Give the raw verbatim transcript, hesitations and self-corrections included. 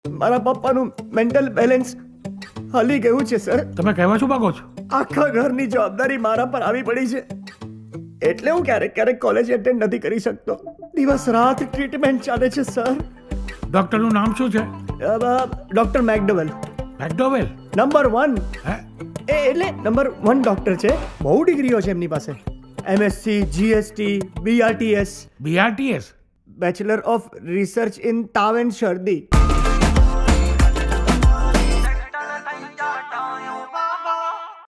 મારા પપ્પાનું mental balance હલી ગયું છે સર. તમે કહેવા શું માંગો છો? આખા ઘરની જવાબદારી મારા પર આવી પડી છે એટલે હું ક્યારેક ક્યારેક કોલેજ એટેન્ડ નથી કરી શકતો. દિવસ રાત ટ્રીટમેન્ટ ચાલે છે સર. ડોક્ટરનું નામ શું છે? Doctor McDowell. McDowell number one. હે એ એટલે નંબર વન ડોક્ટર છે. બહુ ડિગ્રીઓ છે એમની પાસે. MSc, GST, BRTS. BRTS bachelor of research in તાવ એન્ડ શરદી.